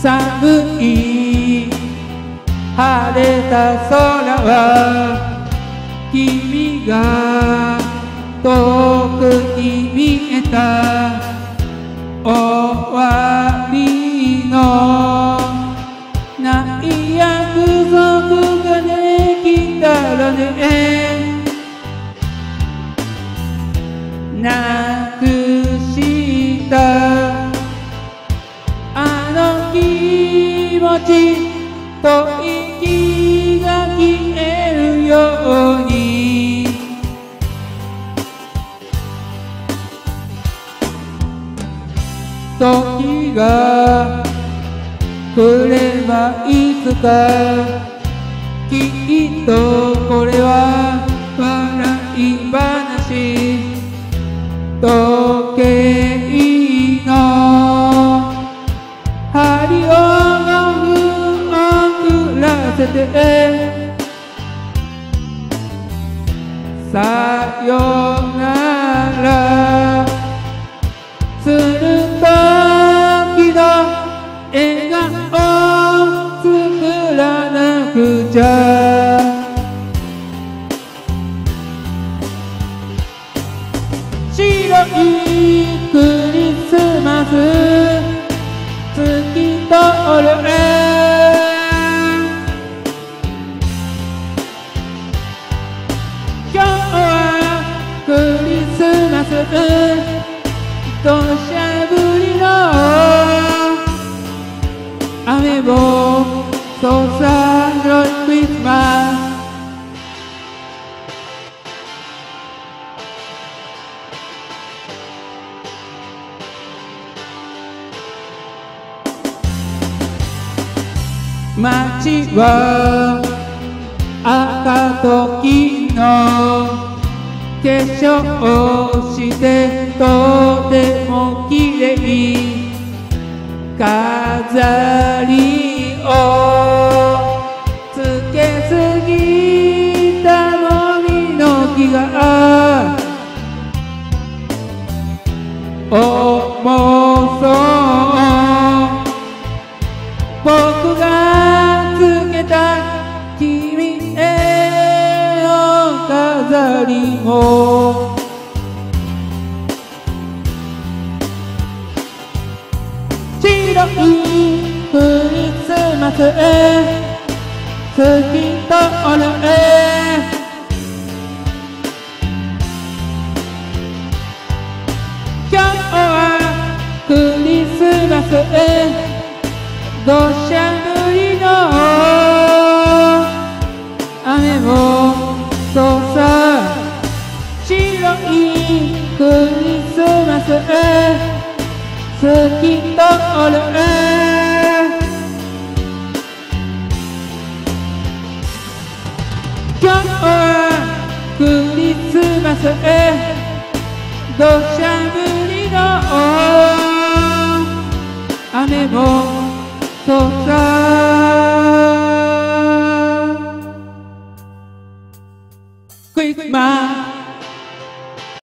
寒い晴れた空は君が遠くに見えた終わりのない約束ができたらねなくしたあの気持ちと息が消えるように時が来ればいつかきっとこれは笑い話時計の針を遅らせてさよならする時の笑顔作らなくちゃ白いクリスマス透き通る今日はクリスマス土砂降りの雨をそうさクリスマス街は赤と黄の化粧してとてもきれい飾りをつけすぎた森の木が重そう僕がつけた君への飾りも白いクリスマスへ透き通る今日はクリスマスへ土砂降りの雨をそうさ白いクリスマスへ透き通る今日はクリスマスへ土砂降りの雨もそうさクリスマス